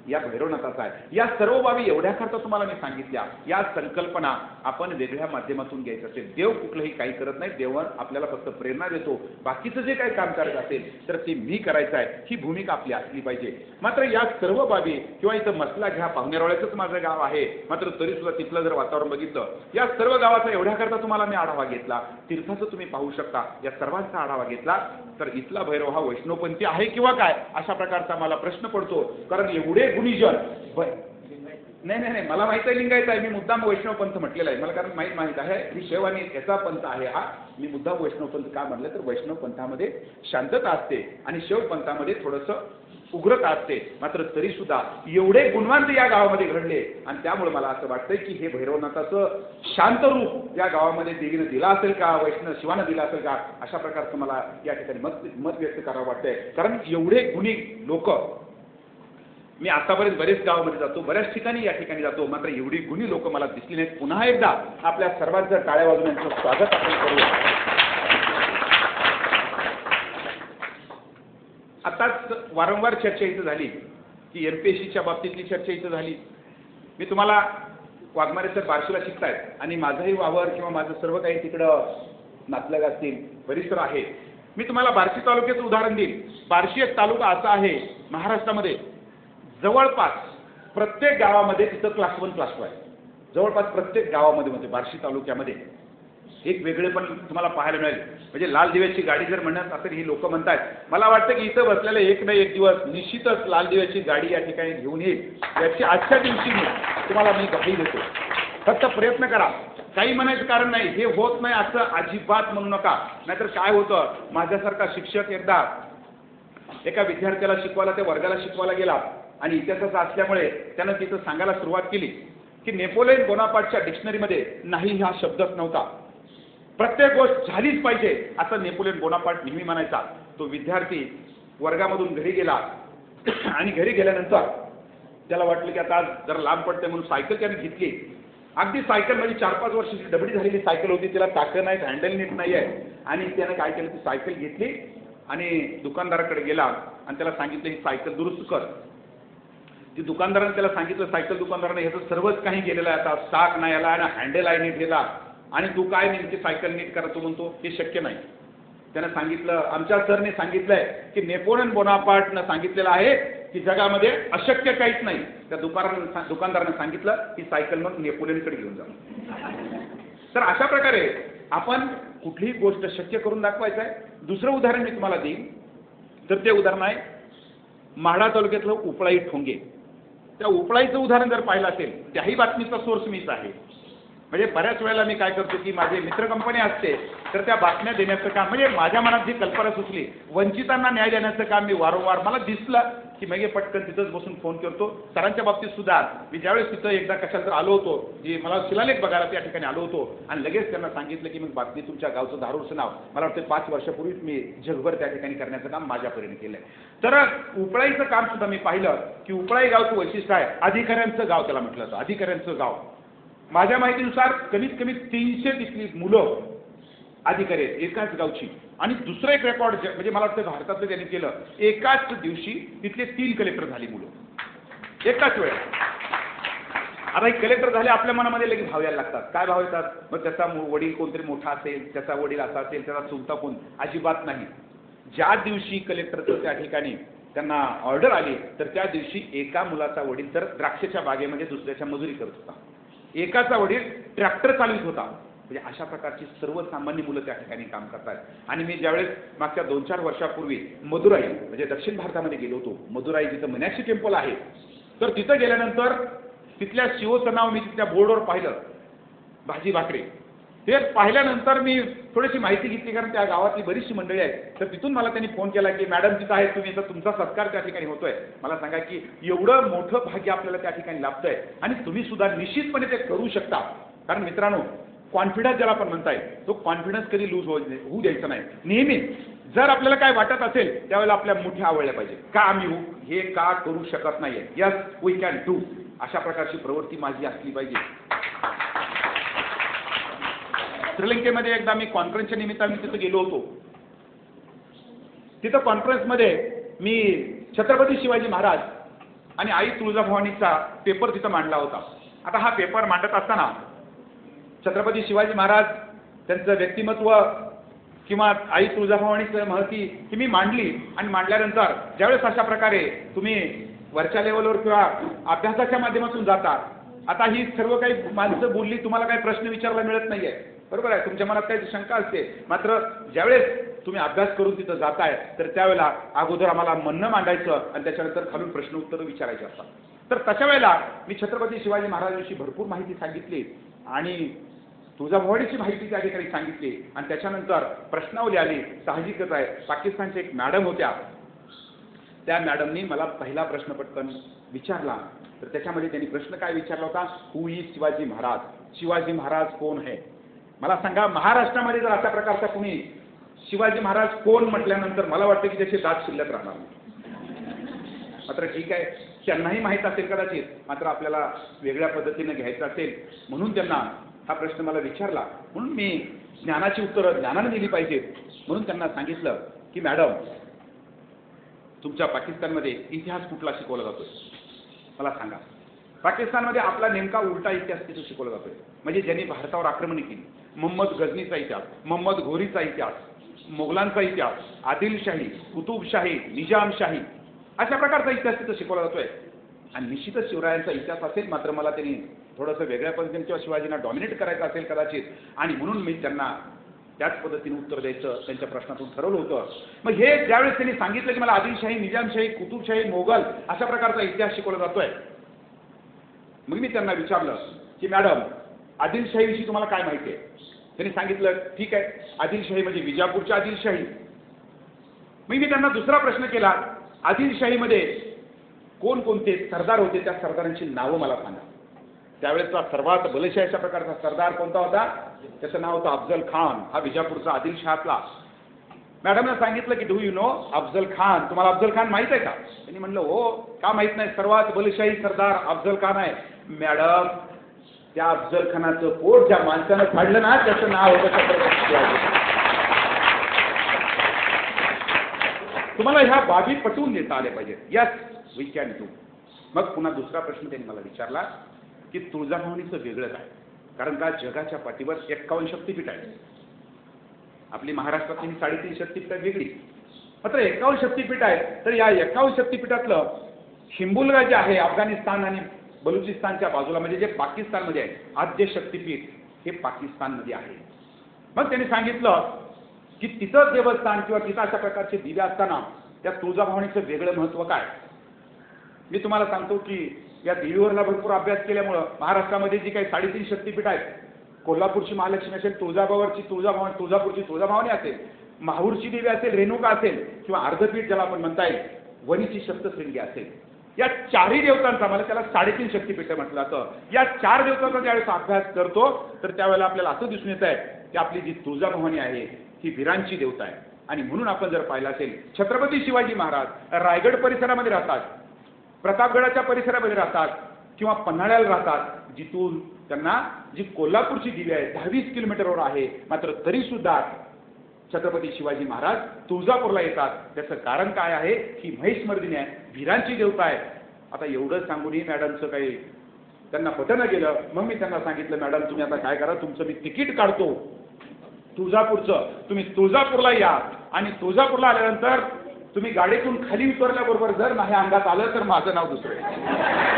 या भैरवनाथाचा आहे। या सर्व बाबी एवढ्या करता तुम्हाला मी सांगितल्या। या संकल्पना आपण वेगळ्या माध्यमातून घ्यायचं असेल। देव कुठलंही काही करत नाही, देव आपल्याला फक्त प्रेरणा देतो। बाकीचं जे काही काम करत असेल तर ते मी करायचं आहे ही भूमिका आपली असली पाहिजे। मात्र या सर्व बाबी किंवा इथं मसला घ्या, पाहुणेरावळ्याचंच माझं गाव आहे, मात्र तरी सुद्धा तिथलं जर वातावरण बघितलं, या सर्व गावाचा एवढ्या करता तुम्हाला मी आढावा घेतला। तीर्थाचं तुम्ही पाहू शकता, या सर्वांचा आढावा घेतला तर इथला भैरव हा वैष्णवपंथी आहे किंवा काय अशा प्रकारचा मला प्रश्न पडतो। कारण एवढे गुणीजन नाही, मला माहित आहे लिंगायत आहे, मी मुद्दाम वैष्णव पंथ म्हटलेला आहे, मला कारण माहित आहे ही शैव आणि याचा पंथ आहे हा। मी मुद्दाम वैष्णव पंथ का म्हटलं तर वैष्णव पंथामध्ये शांतता असते आणि शैव पंथामध्ये थोडंसं उग्रता असते। मात्र तरी सुद्धा एवढे गुणवंत या गावामध्ये घडले आणि त्यामुळे मला असं वाटतंय की हे भैरवनाथाचं शांत रूप या गावामध्ये देवीनं दिला असेल का, वैष्णव शिवानं दिला असेल का, अशा प्रकारचं मला या ठिकाणी मत व्यक्त करावं वाटतंय। कारण एवढे गुणी लोक, मी आतापर्यंत बरेच गावामध्ये जातो, बऱ्याच ठिकाणी या ठिकाणी जातो, मात्र एवढी गुणी लोक मला दिसली नाहीत। पुन्हा एकदा आपल्या सर्वांचं टाळ्या वाजवून यांचं स्वागत आपण करूया। आताच वारंवार चर्चा इथं झाली की MPSCच्या बाबतीतली चर्चा इथं झाली। मी तुम्हाला वाघमारे सर बार्शीला शिकतायत आणि माझंही वावर किंवा माझं सर्व काही तिकडं नातलग असतील, परिसर आहे। मी तुम्हाला बार्शी तालुक्याचं उदाहरण देईन। बार्शी एक तालुका असा आहे महाराष्ट्रामध्ये जवळपास प्रत्येक गावामध्ये तिथं क्लास 1 क्लास 2 आहे। जवळपास प्रत्येक गावामध्ये म्हणजे बार्शी तालुक्यामध्ये एक वेगळे पण तुम्हाला पाहायला मिळेल। म्हणजे लाल दिव्याची गाडी जर म्हणत असेल ही लोक म्हणतात, मला वाटतं की इथं बसलेले एक ना एक दिवस निश्चितच लाल दिव्याची गाडी या ठिकाणी घेऊन येईल, याची आजच्या दिवशी तुम्हाला मी ग्वाही देतो। फक्त प्रयत्न करा, काही म्हणायचं कारण नाही, हे होत नाही असं अजिबात म्हणू नका। नाहीतर काय होतं, माझ्यासारखा शिक्षक एकदा एका विद्यार्थ्याला शिकवायला, त्या वर्गाला शिकवायला गेला आणि इतिहासाचा असल्यामुळे त्यानं तिथं सांगायला सुरुवात केली की नेपोलियन बोनापार्टच्या डिक्शनरीमध्ये नाही हा शब्दच नव्हता, प्रत्येक गोष्ट झालीच पाहिजे असं नेपोलियन बोनापार्ट नेहमी म्हणायचा। तो विद्यार्थी वर्गामधून घरी गेला आणि घरी गेल्यानंतर त्याला वाटलं की आता आज जरा लांब पडते म्हणून सायकल त्याने घेतली। अगदी सायकल म्हणजे 4-5 वर्षाची डबडी झालेली सायकल होती, तिला टाकं नाही, हँडल नीट नाही आहे। आणि त्यानं काय केलं, ती सायकल घेतली आणि दुकानदाराकडे गेला आणि त्याला सांगितलं ही सायकल दुरुस्त कर। ती दुकानदाराने त्याला सांगितलं, सायकल दुकानदाराने ह्याचं सर्वच काही गेलेलं आहे, आता स्टाक नाही आला आणि हँडल आहे नीट गेला आणि तू काय नेमकी सायकल नीट करा, तू म्हणतो हे शक्य नाही। त्यानं सांगितलं, आमच्या सरने सांगितलंय की नेपोलियन बोनापार्टनं सांगितलेलं आहे की जगामध्ये अशक्य काहीच नाही। त्या दुकानदारानं सांगितलं की सायकल मग नेपोलियनकडे घेऊन जा। तर अशा प्रकारे आपण कुठलीही गोष्ट शक्य करून दाखवायचं आहे। दुसरं उदाहरण मी तुम्हाला देईन, तर ते उदाहरण आहे माढा तालुक्यातलं उपळाई ठोंगे। त्या उपळाईचं उदाहरण जर पाहिलं असेल, त्याही बातमीचा सोर्स मीच आहे। म्हणजे बऱ्याच वेळेला मी काय करतो की माझे मित्र कंपनी असते तर त्या बातम्या देण्याचं काम, म्हणजे माझ्या मनात जी कल्पना सुचली वंचितांना न्याय देण्याचं काम मी वारंवार, मला दिसलं की मग पटकन तिथंच बसून फोन करतो। सरांच्या बाबतीत सुद्धा मी ज्यावेळेस तिथं एकदा कशाला तर आलो होतो, जी मला शिलालेख बघायला त्या ठिकाणी आलो होतो आणि लगेच त्यांना सांगितलं की मग बातमी तुमच्या गावचं धारूरचं नाव मला वाटतं 5 वर्षापूर्वीच मी जगभर त्या ठिकाणी करण्याचं काम माझ्यापर्यंत केलंय। तर उपळाईचं काम सुद्धा मी पाहिलं की उपळाई गावचं वैशिष्ट्य आहे अधिकाऱ्यांचं गाव, त्याला म्हटलं जातं अधिकाऱ्यांचं गाव। माझ्या माहितीनुसार कमीत कमी 300 तिथली मुलं अधिकारी आहेत एकाच गावची। आणि दुसरं एक रेकॉर्ड म्हणजे मला वाटतं भारतातलं त्यांनी केलं, एकाच दिवशी तिथले 3 कलेक्टर झाली मुलं एकाच वेळेला। आता हे कलेक्टर झाले, आपल्या मनामध्ये लगेच भाव यायला लागतात। काय भाव येतात, मग त्याचा वडील कोणतरी मोठा असेल, त्याचा वडील असा असेल, त्याचा चुलता कोण, अजिबात नाही। ज्या दिवशी कलेक्टरचं त्या ठिकाणी त्यांना ऑर्डर आली तर त्या दिवशी एका मुलाचा वडील तर द्राक्षाच्या बागेमध्ये दुसऱ्याच्या मजुरी करत होता, एकाचा वडील ट्रॅक्टर चालवित होता। म्हणजे अशा प्रकारची सर्वसामान्य मुलं त्या ठिकाणी काम करतात। आणि मी ज्यावेळेस मागच्या 2-4 वर्षापूर्वी मदुराई म्हणजे दक्षिण भारतामध्ये गेलो होतो, मदुराई जिथं मीनाक्षी टेम्पल आहे, तर तिथं गेल्यानंतर तिथल्या शिवचं नाव मी तिथल्या बोर्डवर पाहिलं, भाजी भाकरी। ते पाहिल्यानंतर मी थोडीशी माहिती घेतली, कारण त्या गावातली बरीचशी मंडळी आहेत। तर तिथून मला त्यांनी फोन केला की मॅडम तिथं आहे तुम्ही, तर तुमचा सत्कार त्या ठिकाणी होतोय, मला सांगा की एवढं मोठं भाग्य आपल्याला त्या ठिकाणी लाभतंय आणि तुम्ही सुद्धा निश्चितपणे ते करू शकता। कारण मित्रांनो, कॉन्फिडन्स ज्याला आपण म्हणताय तो कॉन्फिडन्स कधी लूज होऊ द्यायचा नाही। नेहमी जर आपल्याला काय वाटत असेल त्यावेळेला आपल्या मुठ्या आवळल्या पाहिजे, का आम्ही हे का करू शकत नाहीये, यस वी कॅन डू, अशा प्रकारची प्रवृत्ती माझी असली पाहिजे। श्रीलंकेमध्ये एकदा मी कॉन्फरन्सच्या निमित्ताने तिथे गेलो होतो। तिथं कॉन्फरन्समध्ये मी छत्रपती शिवाजी महाराज आणि आई तुळजाभवानीचा पेपर तिथं मांडला होता. आता हा पेपर मांडत असताना छत्रपती शिवाजी महाराज त्यांचं व्यक्तिमत्व किंवा आई तुळजाभवानीचं महती ही मी मांडली आणि मांडल्यानंतर ज्यावेळेस अशा प्रकारे तुम्ही वरच्या लेवलवर किंवा अभ्यासाच्या माध्यमातून जाता, आता ही सर्व काही माणसं बोलली, तुम्हाला काही प्रश्न विचारायला मिळत नाहीये, बरोबर आहे, तुमच्या मनात काही शंका असते. मात्र ज्यावेळेस तुम्ही अभ्यास करून तिथं जाताय तर त्यावेळेला अगोदर आम्हाला म्हणणं मांडायचं आणि त्याच्यानंतर खालून प्रश्न उत्तर विचारायचे असतात. तर तशा वेळेला मी छत्रपती शिवाजी महाराजांविषयी भरपूर माहिती सांगितली आणि तुळजाभवानीची माहिती त्या ठिकाणी सांगितली आणि त्याच्यानंतर प्रश्नावली आली. साहजिकच आहे, पाकिस्तानच्या एक मॅडम होत्या, त्या मॅडमनी मला पहिला प्रश्न पटकन विचारला. तर त्याच्यामध्ये त्यांनी प्रश्न काय विचारला होता, हु इज शिवाजी महाराज, शिवाजी महाराज कोण आहे. मला सांगा, महाराष्ट्रामध्ये जर अशा प्रकारचा कुणी शिवाजी महाराज कोण म्हटल्यानंतर मला वाटतं की त्याचे दात शिल्लक राहणार नाही. मात्र ठीक आहे, त्यांनाही माहीत असेल कदाचित, मात्र आपल्याला वेगळ्या पद्धतीने घ्यायचं असेल म्हणून त्यांना हा प्रश्न मला विचारला. म्हणून मी ज्ञानाची उत्तरं ज्ञानाने दिली पाहिजेत म्हणून त्यांना सांगितलं की मॅडम, तुमच्या पाकिस्तानमध्ये इतिहास कुठला शिकवला जातोय मला सांगा. पाकिस्तानमध्ये आपला नेमका उलटा इतिहास तिथे शिकवला जातोय. म्हणजे ज्यांनी भारतावर आक्रमणे केली, मोहम्मद गझनीचा इतिहास, मोहम्मद घोरीचा इतिहास, मोगलांचा इतिहास, आदिलशाही, कुतुबशाही, निजामशाही, अशा प्रकारचा इतिहास तिथं शिकवला जातोय. आणि निश्चितच शिवरायांचा इतिहास असेल, मात्र मला त्यांनी थोडंसं वेगळ्या पद्धतीने किंवा शिवाजींना डॉमिनेट करायचं असेल कदाचित, आणि म्हणून मी त्यांना त्याच पद्धतीने उत्तर द्यायचं त्यांच्या प्रश्नातून ठरवलं होतं. मग हे ज्यावेळेस त्यांनी सांगितलं की मला आदिलशाही, निजामशाही, कुतुबशाही, मोगल अशा प्रकारचा इतिहास शिकवला जातोय, मग मी त्यांना विचारलं की मॅडम, आदिलशाहीविषयी तुम्हाला काय माहिती आहे. त्यांनी सांगितलं ठीक आहे, आदिलशाही म्हणजे विजापूरची आदिलशाही. मग मी त्यांना दुसरा प्रश्न केला, आदिलशाहीमध्ये कोणकोणते सरदार होते, त्या सरदारांची नावं मला सांगा. त्यावेळेसचा सर्वात बलशाही अशा प्रकारचा सरदार कोणता होता, त्याचं नाव होतं अफजल खान, हा विजापूरचा आदिलशाहातला. मॅडमने सांगितलं की do you know Afzal Khan, तुम्हाला अफजल खान माहित आहे का. त्यांनी म्हणलं हो, का माहित नाही, सर्वात बलशाही सरदार अफजल खान आहे. मॅडम, त्या अफजल खानाचं पोट ज्या माणसानं फाडलं ना, त्याचं नाव होतं छत्रपती शिवाजी. तुम्हाला ह्या बाबी पटवून देता आल्या पाहिजेत. Yes we can do. मग पुन्हा दुसरा प्रश्न त्यांनी मला विचारला की तुळजाभवानीचं वेगळं काय. कारण का जगाच्या पाठीवर 51 शक्तिपीठ आहे. आपली महाराष्ट्रातली 3.5 शक्तिपीठ वेगळी, मात्र 51 शक्तिपीठ आहे. तर या 51 शक्तिपीठातलं हिंबुलगा जे आहे अफगाणिस्तान आणि बलुचिस्तानच्या बाजूला, म्हणजे जे पाकिस्तानमध्ये आहे, आद्य शक्तिपीठ हे पाकिस्तानमध्ये आहे. मग त्यांनी सांगितलं की तिथं देवस्थान किंवा तिथं अशा प्रकारचे दिवे असताना त्या तुळजाभवानीचं वेगळं महत्त्व काय. मी तुम्हाला सांगतो की या देवीवरला भरपूर अभ्यास केल्यामुळं महाराष्ट्रामध्ये जी काही 3.5 शक्तिपीठ आहेत, कोल्हापूरची महालक्ष्मी असेल, तुळजापूरची तुळजाभवानी असेल, माहूरची देवी असेल, रेणुका असेल, किंवा अर्धपीठ ज्याला आपण म्हणता येईल, वणीची सप्तशृंगी असेल, या चारही देवतांचा, मला त्याला 3.5 शक्तिपीठ म्हटलं जातं, या 4 देवतांचा ज्यावेळेस अभ्यास करतो तर त्यावेळेला आपल्याला असं दिसून येत आहे की आपली जी तुळजाभवानी आहे ही वीरांची देवता आहे. आणि म्हणून आपण जर पाहिलं असेल, छत्रपती शिवाजी महाराज रायगड परिसरामध्ये राहतात, प्रतापगडाच्या परिसरामध्ये राहतात किंवा पन्हाळ्याला राहतात, जिथून त्यांना जी कोल्हापूरची दिवी आहे 10-20 किलोमीटरवर आहे, मात्र तरी सुद्धा छत्रपती शिवाजी महाराज तुळजापूरला येतात. त्याचं कारण काय आहे, ही महिषमर्दिनी आहे, वीरांची देवता आहे. आता एवढं सांगूनही मॅडमचं काही त्यांना पटन गेलं. मग मी त्यांना सांगितलं, मॅडम तुम्ही आता काय करा, तुमचं मी तिकीट काढतो तुळजापूरचं, तुम्ही तुळजापूरला या आणि तुळजापूरला आल्यानंतर तुम्ही गाडीतून खाली उतरल्याबरोबर जर माझ्या अंगात आलं तर माझं नाव दुसरं आहे.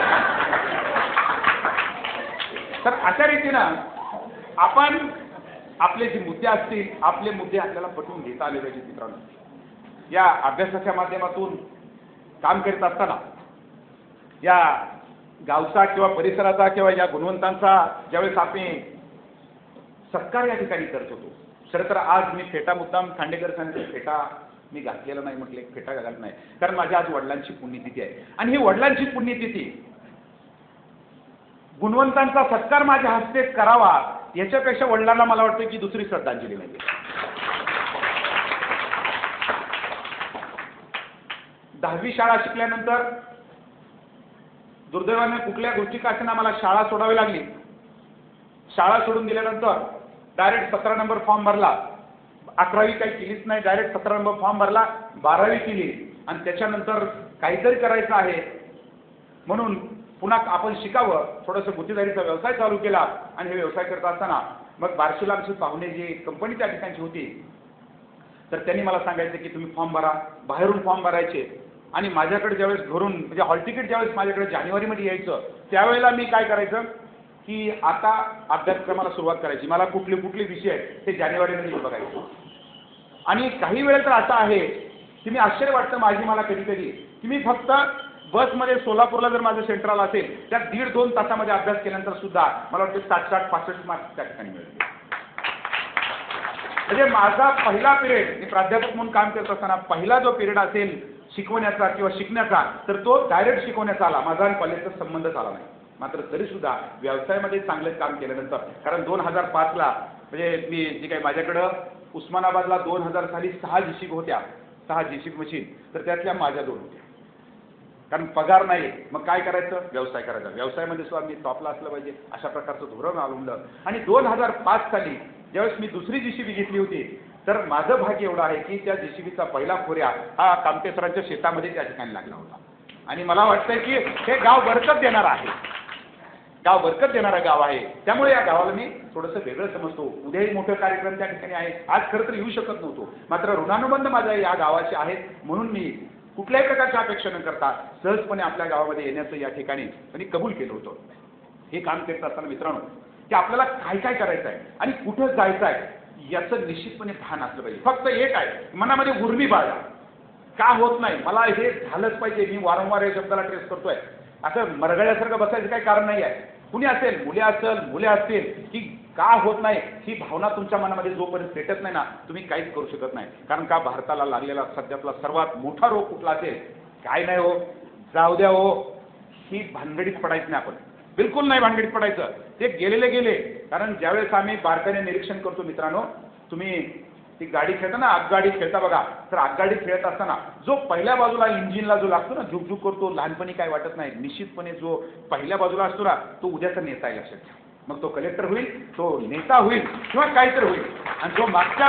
तर अशा रीतीनं आपण आपले जे मुद्दे असतील, आपले मुद्दे आपल्याला पटवून घेता आले पाहिजे. मित्रांनो, या अभ्यासाच्या माध्यमातून काम करत असताना या गावचा किंवा परिसराचा किंवा या गुणवंतांचा ज्यावेळेस आपण सत्कार या ठिकाणी करत होतो, खरं तर आज मी फेटा मुद्दाम खांडेकर सांगितलं, फेटा मी घातलेला नाही, म्हटले फेटा घालत नाही, कारण माझ्या आज वडिलांची पुण्यतिथी आहे. आणि ही वडिलांची पुण्यतिथी, गुणवंतांचा सत्कार माझ्या हस्ते करावा, याच्यापेक्षा वडिलांना मला वाटतं की दुसरी श्रद्धांजली नाही. 10वी शाळा शिकल्यानंतर दुर्दैवाने कुठल्या गोष्टी का असेना मला शाळा सोडावी लागली. शाळा सोडून दिल्यानंतर डायरेक्ट 17 नंबर फॉर्म भरला. 11वी काही केलीच नाही, डायरेक्ट 17 नंबर फॉर्म भरला, 12वी केली आणि त्याच्यानंतर काहीतरी करायचं आहे. म्हणून पुन्हा आपण शिकावं, थोडंसं गुत्तेदारीचा व्यवसाय चालू केला आणि हे व्यवसाय करत असताना मग बार्शीला आमची पाहुणे जी कंपनी त्या ठिकाणची होती, तर त्यांनी मला सांगायचं की तुम्ही फॉर्म भरा, बाहेरून फॉर्म भरायचे आणि माझ्याकडे ज्यावेळेस घरून म्हणजे हॉल तिकीट ज्यावेळेस माझ्याकडे जानेवारीमध्ये यायचं त्यावेळेला मी काय करायचं की आता अभ्यासक्रमाला सुरुवात करायची, मला कुठले कुठले विषय आहेत ते जानेवारीमध्ये बघायचं. आणि काही वेळेला तर असं आहे की मी आश्चर्य वाटतं माझी मला कधी कधी की मी फक्त बसमध्ये सोलापूरला जर माझं सेंट्रल असेल त्या 1.5-2 तासामध्ये अभ्यास केल्यानंतर सुद्धा मला वाटतं 60-65 मार्क्स त्या ठिकाणी मिळते. म्हणजे माझा पहिला पिरियड मी प्राध्यापक म्हणून काम करत असताना पहिला जो पिरियड असेल शिकवण्याचा किंवा शिकण्याचा तर तो डायरेक्ट शिकवण्याचा आला, माझा आणि कॉलेजचा संबंधच आला नाही. मात्र तरीसुद्धा व्यवसायामध्ये चांगलं काम केल्यानंतर कारण 2005ला म्हणजे मी जे काही माझ्याकडं उस्मानाबादला 2000 साली 6 जीसीब होत्या, 6 जीसीब मशीन, तर त्यातल्या माझ्या 2 होत्या. कारण पगार नाही, मग काय करायचं, व्यवसाय करायचा. व्यवसायामध्ये सुद्धा मी टॉपला असलं पाहिजे अशा प्रकारचं धोरण अवलंबलं. आणि 2005 साली ज्यावेळेस मी दुसरी जीसीबी घेतली होती तर माझं भाग्य एवढं आहे की त्या जीसीबीचा पहिला खोऱ्या हा कामते सरांच्या शेतामध्ये त्या ठिकाणी लागला होता. आणि मला वाटतंय की हे गाव बरकत देणार आहे, गाव बरकत देणारं गाव आहे. त्यामुळे या गावाला मी थोडंसं वेगळं समजतो. उद्याही मोठे कार्यक्रम त्या ठिकाणी आहे, आज खरं तर येऊ शकत नव्हतो, मात्र ऋणानुबंध माझ्या या गावाचे आहेत म्हणून मी कुठल्याही प्रकारची अपेक्षा न करता सहजपणे आपल्या गावामध्ये येण्याचं या ठिकाणी मी कबूल केलं होतं. हे काम करत असताना मित्रांनो की आपल्याला काय काय करायचं आहे आणि कुठं जायचं आहे याचं निश्चितपणे भान असलं पाहिजे. फक्त एक आहे मनामध्ये उर्मी बाळगा, का होत नाही, मला हे झालंच पाहिजे, मी वारंवार या शब्दाला ट्रेस करतोय, असं मरगळ्यासारखं बसायचं काही कारण नाही आहे. कुणी असेल, मुले असतील की का होत नाही ही भावना तुमच्या मनामध्ये जोपर्यंत पेटत नाही ना तुम्ही काहीच करू शकत नाही. कारण का भारताला लागलेला सध्यातला सर्वात मोठा रोग कुठला असेल, काय नाही हो, जाऊ द्या हो, ही भानगडीत पडायचं नाही. आपण बिलकुल नाही भानगडीत पडायचं, ते गेले. कारण ज्यावेळेस आम्ही बारकाईने निरीक्षण करतो मित्रांनो, तुम्ही ती गाडी खेळता ना, आगगाडी खेळता बघा, तर आगगाडी खेळत असताना जो पहिल्या बाजूला इंजिनला जो लागतो ना, झुकझुक करतो, लहानपणी काय वाटत नाही, निश्चितपणे जो पहिल्या बाजूला असतो ना तो उद्याचा नेता आहे लक्षात घ्या. मग तो कलेक्टर होईल, तो नेता होईल किंवा काहीतरी होईल. आणि जो मागच्या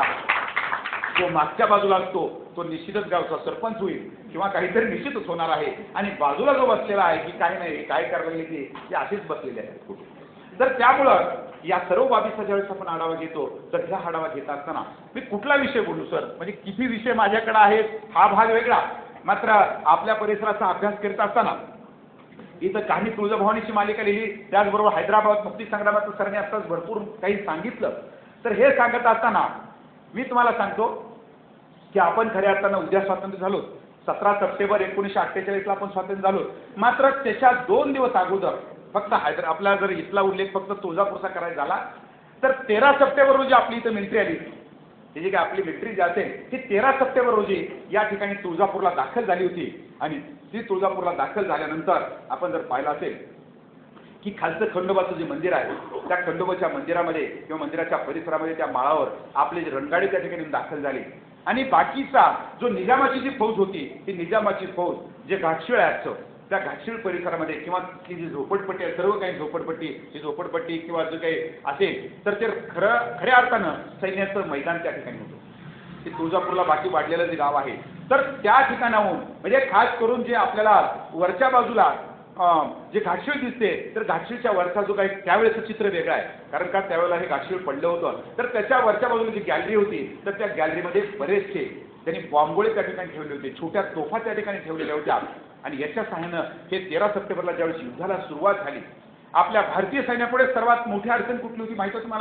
बाजूला असतो तो निश्चितच गावचा सरपंच होईल किंवा काहीतरी निश्चितच होणार आहे. आणि बाजूला जो बसलेला आहे की काही नाही, काय करायला ते असेच बसलेले आहेत कुठे. तर त्यामुळं या सर्व बाबीचा ज्यावेळेस आपण आढावा घेतो तर ह्या आढावा घेत असताना मी कुठला विषय बोलू सर, म्हणजे किती विषय माझ्याकडे आहेत हा भाग वेगळा. मात्र आपल्या परिसराचा अभ्यास करत असताना इथं काही तुळजाभवानीची मालिका लिहिली, त्याचबरोबर हैदराबाद मुक्ती संग्रामाचं सरने आत्ताच भरपूर काही सांगितलं. तर हे सांगत असताना मी तुम्हाला सांगतो की आपण खऱ्या अर्थानं उद्या स्वातंत्र्य झालो, 17 सप्टेंबर 1948ला आपण स्वातंत्र्य झालो. मात्र त्याच्या 2 दिवस अगोदर फक्त आपला जर इथला उल्लेख फक्त तुळजापूरचा करायचा झाला तर 13 सप्टेंबर रोजी आपली इथं मिलिटरी आली. ही जी काय आपली मिलिटरी जी असेल ती 13 सप्टेंबर रोजी या ठिकाणी तुळजापूरला दाखल झाली होती. आणि ती तुळजापूरला दाखल झाल्यानंतर आपण जर पाहिलं असेल की खालचं खंडोबाचं जे मंदिर आहे त्या खंडोबाच्या मंदिरामध्ये किंवा मंदिराच्या परिसरामध्ये त्या माळावर आपले जे रणगाडी त्या ठिकाणी दाखल झाली. आणि बाकीचा जो निजामाची जी फौज होती ती निजामाची फौज जे घाटशिळ असतं त्या घाटशिळ परिसरामध्ये किंवा ती जी झोपडपट्टी आहे, सर्व काही झोपडपट्टी किंवा जो काही असेल तर ते खऱ्या अर्थानं सैन्याचं मैदान त्या ठिकाणी होतं. ते तुळजापूरला बाकी वाढलेलं जे गाव आहे तर त्या ठिकाणाहून म्हणजे खास करून जे आपल्याला वरच्या बाजूला जे घाटशीळ दिसते तर घाटशीळच्या वरचा जो काही त्यावेळेचं चित्र वेगळं आहे. कारण का त्यावेळेला हे घाटशीळ पडलं होतं तर त्याच्या वरच्या बाजूला जी गॅलरी होती तर त्या गॅलरीमध्ये बरेचसे त्यांनी बॉम्बगोळे त्या ठिकाणी ठेवले होते, छोट्या तोफा त्या ठिकाणी ठेवलेल्या होत्या. आणि याच्या सहाय्यानं हे 13 सप्टेंबरला ज्यावेळेस युद्धाला सुरुवात झाली आपल्या भारतीय सैन्यापुढे सर्वात मोठी अडचण कुठली होती माहिती आहे तुम्हाला,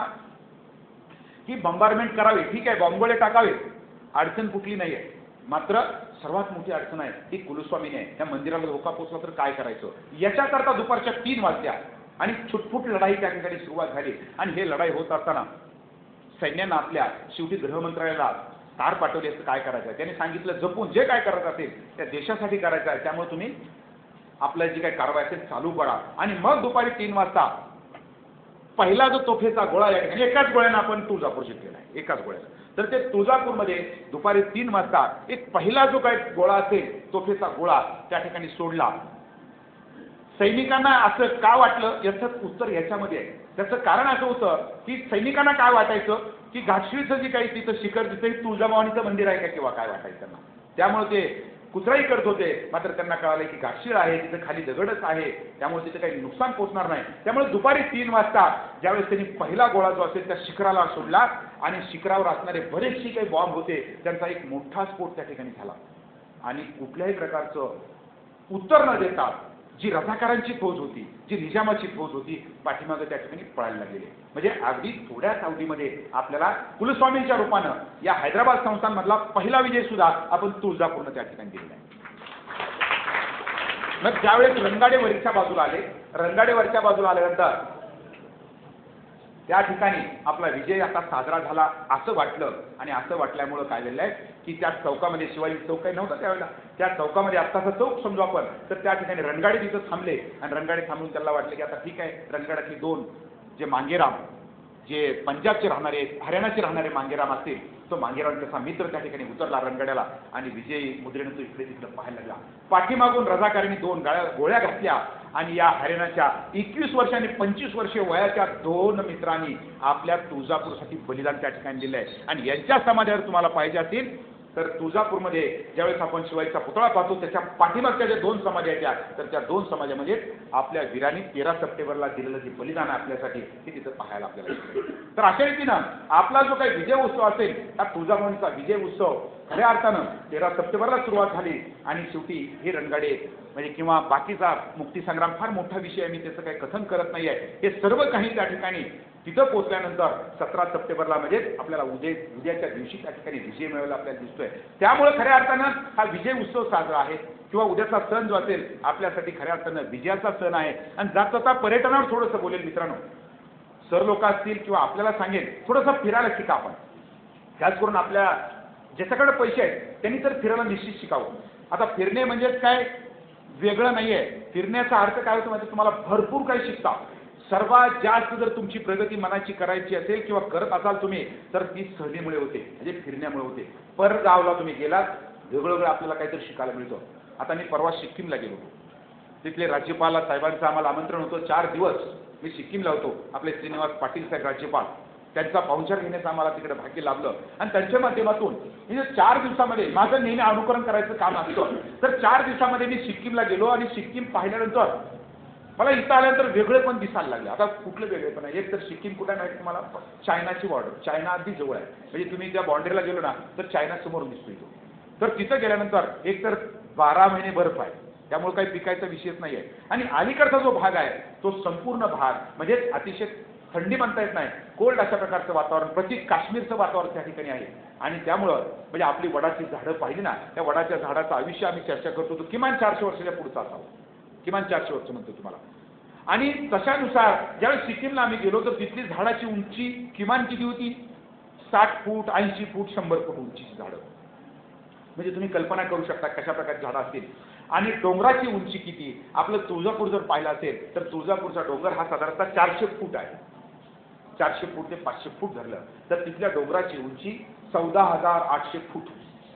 की बंबारमेंट करावे, ठीक आहे बॉम्बगोळे टाकावे, अडचण कुठली नाही आहे. मात्र सर्वात मोठी अडचण आहे ती कुलस्वामीने त्या मंदिराला धोका पोचला तर काय करायचं, याच्याकरता दुपारच्या 3 वाजल्या आणि छुटफुट लढाई त्या ठिकाणी सुरुवात झाली. आणि हे लढाई होत असताना सैन्यानं आपल्या शेवटी गृहमंत्रालयाला तार पाठवली असं काय करायचं आहे. त्यांनी सांगितलं जपून जे काय करत असेल त्या देशासाठी करायचं आहे, त्यामुळे तुम्ही आपल्या जी काही कारवाई असेल चालू करा. आणि मग दुपारी 3 वाजता पहिला जो तोफेचा गोळा या ठिकाणी एकाच गोळ्यानं आपण तुळजापूर जिंकलेला आहे, एकाच गोळ्यानं. तर ते तुळजापूरमध्ये दुपारी 3 वाजता एक पहिला जो काही गोळा असेल तोफेचा गोळा त्या ठिकाणी सोडला. सैनिकांना असं का वाटलं याचं उत्तर याच्यामध्ये आहे. त्याचं कारण असं होतं की सैनिकांना काय वाटायचं की घाटशीळचं जे काही तिथं शिखर दिसतं तुळजाभवानीचं मंदिर आहे का किंवा काय वाटायचं त्यांना. त्यामुळे ते कुचराई करत होते, मात्र त्यांना कळालं की गाडशीळ आहे, तिथे खाली दगडच आहे, त्यामुळे तिथे काही नुकसान पोहोचणार नाही. त्यामुळे दुपारी 3 वाजता ज्यावेळेस त्यांनी पहिला गोळा जो असेल त्या शिखराला सोडला आणि शिखरावर असणारे बरेचसे काही बॉम्ब होते त्यांचा एक मोठा स्फोट त्या ठिकाणी झाला आणि कुठल्याही प्रकारचं उत्तर न देता जी रझाकारांची फौज होती, जी निजामाची फौज होती, पाठीमागे त्या ठिकाणी पळायला लागलेली. म्हणजे अगदी थोड्याच अवधीमध्ये आपल्याला कुलस्वामींच्या रूपानं या हैदराबाद संस्थानमधला पहिला विजय सुद्धा आपण तुळजापूरनं त्या ठिकाणी दिलेला आहे. मग ज्यावेळेस रणगाडेवरच्या बाजूला आले, रणगाडेवरच्या बाजूला आल्यानंतर त्या ठिकाणी आपला विजय आता साजरा झाला असं वाटलं आणि असं वाटल्यामुळं काय झालेलं आहे की त्या चौकामध्ये, शिवाजी चौक काही नव्हता त्यावेळेला, त्या चौकामध्ये आत्ताचा चौक समजू आपण, तर त्या ठिकाणी रणगाडे तिथं थांबले आणि रणगाडे थांबून त्याला वाटलं की आता ठीक आहे, रणगाडातली 2 जे मांगेराम, जे पंजाबचे राहणारे, हरियाणाचे राहणारे मांगेराम असतील, तो मांगेराम त्याचा मित्र त्या ठिकाणी उतरला रणगाड्याला आणि विजयी मुद्रेनं तो इकडे तिकडे पाहायला लागला. पाठीमागून रझाकारांनी 2 गोळ्या घातल्या आणि या हरियाणाच्या 21 वर्ष आणि 25 वर्षे वयाच्या 2 मित्रांनी आपल्या तुळजापूरसाठी बलिदान त्या ठिकाणी दिलं आहे. आणि यांच्या समाधीवर तुम्हाला पाहिजे असतील तर तुळजापूरमध्ये ज्यावेळेस आपण शिवाजीचा पुतळा पाहतो त्याच्या पाठीमागच्या ज्या 2 समाधी आहेत तर त्या 2 समाजामध्ये आपल्या वीरांनी 13 सप्टेंबरला दिलेलं जे बलिदान आपल्यासाठी ते तिथं पाहायला आपल्याला मिळतं. तर अशा रीतीनं आपला जो काही विजय उत्सव असेल हा तुळजाभवानीचा विजय उत्सव खऱ्या अर्थानं 13 सप्टेंबरला सुरुवात झाली आणि शेवटी हे रणगाडे म्हणजे किंवा बाकीचा मुक्ती संग्राम फार मोठा विषय आहे, मी त्याचं काही कथन करत नाही आहे. हे सर्व काही त्या ठिकाणी तिथं पोहोचल्यानंतर 17 सप्टेंबरला म्हणजे आपल्याला उद्याच्या दिवशी त्या ठिकाणी विजय मिळवला आपल्याला दिसतोय. त्यामुळे खऱ्या अर्थानं हा विजय उत्सव साजरा आहे किंवा उद्याचा सण जो असेल आपल्यासाठी खऱ्या अर्थानं विजयाचा सण आहे. आणि जाता पर्यटनावर थोडंसं बोलेल मित्रांनो, सर लोक असतील किंवा आपल्याला सांगेल थोडंसं फिरायला शिका आपण. त्याच करून आपल्या ज्याच्याकडे पैसे आहेत त्यांनी तर फिरायला निश्चित शिकावं. आता फिरणे म्हणजेच काय वेगळं नाही आहे, फिरण्याचा अर्थ काय होतो म्हणजे तुम्हाला भरपूर काही शिकता. सर्वात जास्त जर तुमची प्रगती मनाची करायची असेल किंवा करत असाल तुम्ही तर ती सहलीमुळे होते, म्हणजे फिरण्यामुळे होते. परगावला तुम्ही गेलात वेगळं आपल्याला काहीतरी शिकायला मिळतं. आता मी परवा सिक्कीमला गेलो होतो, तिथले राज्यपाल साहेबांचं आम्हाला आमंत्रण होतं. 4 दिवस मी सिक्कीमला होतो. आपले श्रीनिवास पाटील साहेब राज्यपाल, त्यांचा पाहुणचार घेण्याचं आम्हाला तिकडे भाग्य लाभलं आणि त्यांच्या माध्यमातून म्हणजे 4 दिवसामध्ये माझं नेहमी अनुकरण करायचं काम असतं. तर 4 दिवसामध्ये मी सिक्कीमला गेलो आणि सिक्कीम पाहिल्यानंतर मला इथं आल्यानंतर वेगळे पण दिसायला लागले. आता कुठलं वेगळे पण आहे, एक तर सिक्कीम कुठे माहिती तुम्हाला, चायनाची बॉर्डर, चायना अगदी जवळ आहे. म्हणजे तुम्ही त्या बाउंड्रीला गेलो ना तर चायना समोर दिसतो इथं. तर तिथं गेल्यानंतर एक तर 12 महिने बर्फ आहे, त्यामुळे काही पिकायचा विषयच नाही आहे. आणि अलीकडचा जो भाग आहे तो संपूर्ण भाग म्हणजे अतिशय थंडी म्हणता येत नाही, कोल्ड अशा प्रकारचं वातावरण, प्रत्येक काश्मीरचं वातावरण त्या ठिकाणी आहे. आणि त्यामुळं म्हणजे आपली वडाची झाडं पाहिली ना, त्या वडाच्या झाडाचं आयुष्य आम्ही चर्चा करतो तो किमान 400 वर्षाच्या पुढचा असावं, किमान 400 वर्ष म्हणतो तुम्हाला. आणि तशानुसार ज्यावेळेस सिक्कीमला आम्ही गेलो तर तिथली झाडाची उंची किमान किती होती, 60 फूट 80 फूट 100 फूट उंचीची झाडं. म्हणजे तुम्ही कल्पना करू शकता कशा प्रकारची झाडं असतील. आणि डोंगराची उंची किती, आपलं तुळजापूर जर पाहिलं असेल तर तुळजापूरचा डोंगर हा साधारणतः 400 फूट आहे. 400 फूट ते 500 फूट धरलं तर तिथल्या डोंगराची उंची 14,800 फूट.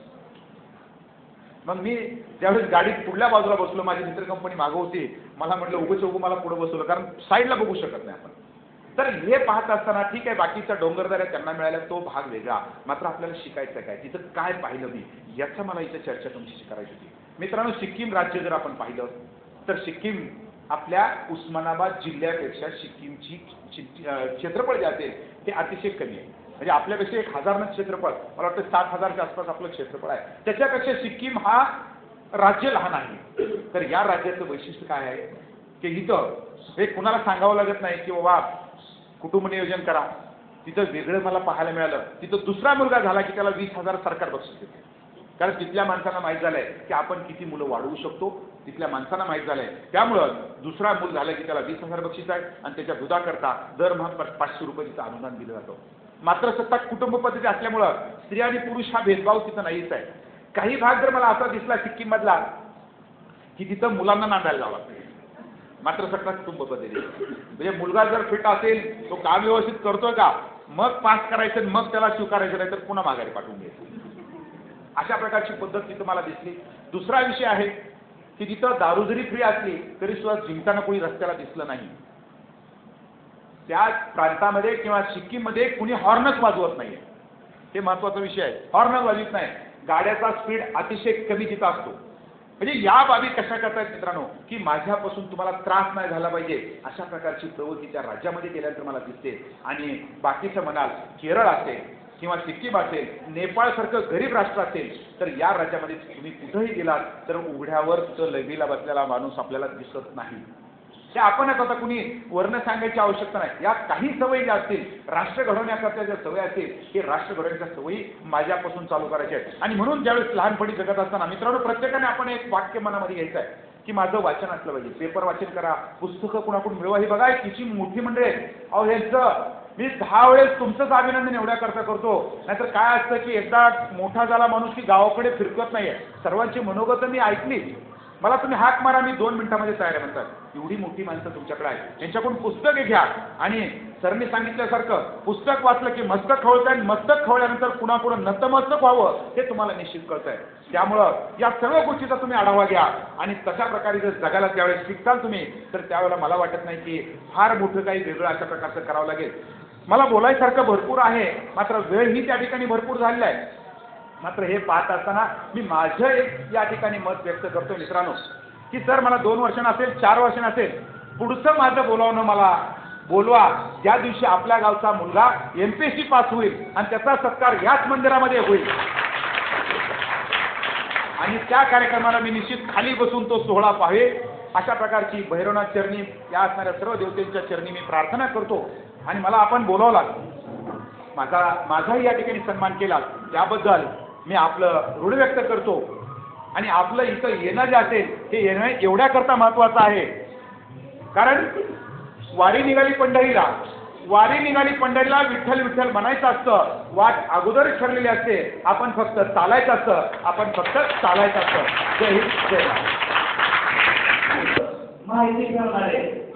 मग मी ज्यावेळेस गाडीत पुढल्या बाजूला बसलो, माझी मित्र कंपनी मागं होती, मला म्हटलं उगं मला पुढे बसवलं कारण साईडला बघू शकत नाही आपण. तर हे पाहत असताना ठीक आहे बाकीचा डोंगरदऱ्या त्यांना मिळाला तो भाग वेगळा, मात्र आपल्याला शिकायचं काय, तिथं काय पाहिलं मी याचा मला इथं चर्चा तुमची करायची होती. मित्रांनो, सिक्कीम राज्य जर आपण पाहिलं तर सिक्कीम आपल्या उस्मानाबाद जिल्ह्यापेक्षा सिक्कीमची क्षेत्रफळ जे असेल ते अतिशय कमी आहे. म्हणजे आपल्यापेक्षा 1000 क्षेत्रफळ, मला वाटतं 7,000च्या आसपास आपलं क्षेत्रफळ आहे. त्याच्यापेक्षा सिक्कीम हा राज्य लहान आहे. तर या राज्याचं वैशिष्ट्य काय आहे की इथं हे कुणाला सांगावं लागत नाही की बाबा कुटुंब नियोजन करा. तिथं वेगळं मला पाहायला मिळालं, तिथं दुसरा मुलगा झाला की त्याला 20,000 सरकार बक्षीस देते. कारण तिथल्या माणसांना माहीत झालंय की आपण किती मुलं वाढवू शकतो, तिथल्या माणसांना माहीत झालंय. त्यामुळं दुसरा मूल झालं की त्याला 20,000 बक्षीस आहे आणि त्याच्या दुधाकरता दरमहा 500 रुपये तिथं अनुदान दिलं जातं. मात्र सत्ताक कुटुंब पद्धती असल्यामुळं स्त्री आणि पुरुष हा भेदभाव तिथं नाहीच आहे. काही भाग जर मला असा दिसला सिक्कीम मधला की तिथं मुलांना नांदायला जावं लागतं, मात्र सगळा कुटुंब पद्धती. म्हणजे मुलगा जर फिट असेल, तो काम व्यवस्थित करतोय का, मग पास करायचं, मग त्याला स्वीकारायचं, नाही तर पुन्हा माघारी पाठवून घ्यायचं. अशा प्रकारची पद्धत तिथं मला दिसली. दुसरा विषय आहे की तिथं दारू जरी फ्री असली तरी सुद्धा जिंकताना कोणी रस्त्याला दिसलं नाही. त्या प्रांतामध्ये किंवा सिक्कीममध्ये कुणी हॉर्नच वाजवत नाहीये, हे महत्वाचा विषय आहे. हॉर्न वाजवत नाही. गाड्याचा स्पीड अतिशय कमी तिथं असतो. म्हणजे या बाबी कशा करतायत मित्रांनो, की माझ्यापासून तुम्हाला त्रास नाही झाला पाहिजे अशा प्रकारची प्रवृत्ती त्या राज्यामध्ये गेल्यानंतर मला दिसते. आणि बाकीचं म्हणाल केरळ असेल किंवा सिक्कीम असेल, नेपाळसारखं गरीब राष्ट्र असेल, तर या राज्यामध्ये तुम्ही कुठेही गेलात तर उघड्यावर तर लघवीला बसलेला माणूस आपल्याला दिसत नाही. ते आपणच आता कुणी वर्ण सांगायची आवश्यकता नाही. या काही सवयी ज्या असतील, राष्ट्र घडवण्याकरता ज्या सवयी असतील, हे राष्ट्र घडवण्याच्या सवयी माझ्यापासून चालू करायच्या आहेत. आणि म्हणून ज्यावेळेस लहानपणी जगत असताना मित्रांनो, प्रत्येकाने आपण एक वाक्य मनामध्ये घ्यायचं आहे की माझं वाचन असलं पाहिजे. पेपर वाचन करा, पुस्तकं कुणाकडून मिळवा. ही बघा किती मोठी मंडळी आहे. अहो ह्यांचं मी 10 वेळेस तुमचंच अभिनंदन एवढ्या करता करतो. नाहीतर काय असतं की एकदा मोठा झाला माणूस की गावाकडे फिरकत नाहीये. सर्वांची मनोगत मी ऐकली. मला तुम्ही हाक मारा, मी 2 मिनिटामध्ये तयार आहे म्हणतात. एवढी मोठी माणसं तुमच्याकडे आहे. त्यांच्याकडून पुस्तके घ्या आणि सरने सांगितल्यासारखं पुस्तक वाचलं की मस्तक खवळतंय, मस्तक खवळल्यानंतर कुणाकडून नतमस्तक व्हावं हे तुम्हाला निश्चित कळतंय. त्यामुळं या सर्व गोष्टीचा तुम्ही आढावा घ्या आणि तशा प्रकारे जर जगाला त्यावेळेस शिकताल तुम्ही, तर त्यावेळेला मला वाटत नाही की फार मोठं काही वेगळं अशा प्रकारचं करावं लागेल. मला बोलायसारखं भरपूर आहे, मात्र वेळही त्या ठिकाणी भरपूर झालेला आहे. मात्र हे पाहत असताना मी माझं एक या ठिकाणी मत व्यक्त करतो मित्रांनो, की सर मला 2 वर्षांना असेल, 4 वर्षांना असेल, पुढचं माझं बोलावणं मला बोलवा ज्या दिवशी आपल्या गावचा मुलगा MPSC पास होईल आणि त्याचा सत्कार याच मंदिरामध्ये होईल. आणि त्या कार्यक्रमाला मी निश्चित खाली बसून तो सोहळा पाहावे अशा प्रकारची भैरवनाथ चरणी या असणाऱ्या सर्व देवतेंच्या चरणी मी प्रार्थना करतो. आणि मला आपण बोलावलात, माझाही या ठिकाणी सन्मान केला, त्याबद्दल मी आपलं ऋण व्यक्त करतो. आणि आपलं इथं येणं जे असेल हे येणं एवढ्या करता महत्वाचं आहे, कारण वारी निघाली पंढरीला विठ्ठल विठ्ठल म्हणायचं असतं. वाट अगोदर ठरलेली असते, आपण फक्त चालायचं असतं. जय हिंद, जय महाराष्ट्र. माहिती करणारे